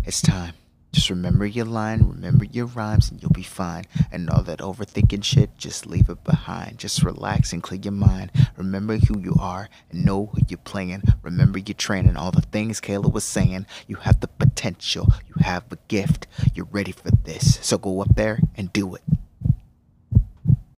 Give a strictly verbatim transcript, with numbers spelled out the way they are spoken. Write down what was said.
It's time. Just remember your line, remember your rhymes, and you'll be fine. And all that overthinking shit, just leave it behind. Just relax and clear your mind. Remember who you are and know who you're playing. Remember your training, all the things Kayla was saying. You have the potential, you have a gift. You're ready for this. So go up there and do it.